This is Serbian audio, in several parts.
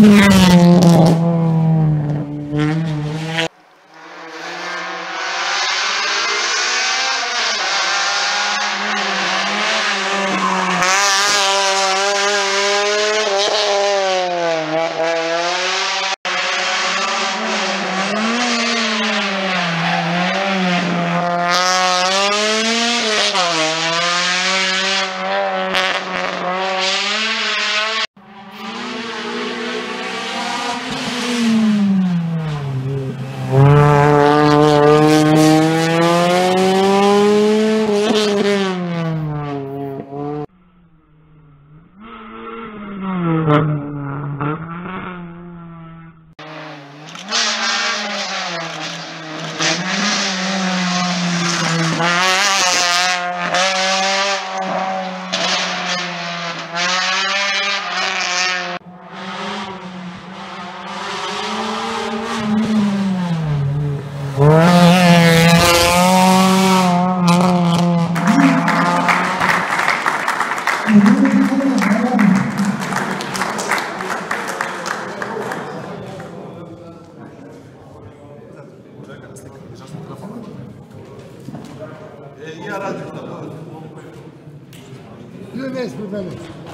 Ja radim na to. Ne smije.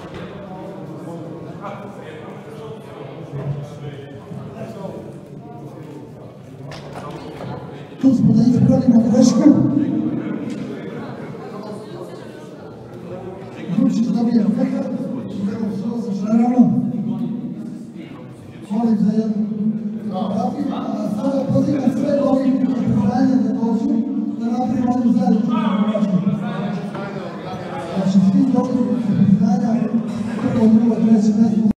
Tu smo da ispravimo grešku. Gručić dobije pekar, naravno. Molim za jednu grafik, a sada pozivam sve ovih pripravljanja da dođu, da napravimo jednu zajedničku grašku. Znači, svi dobili pripravljanja, prvo, drugo, treće,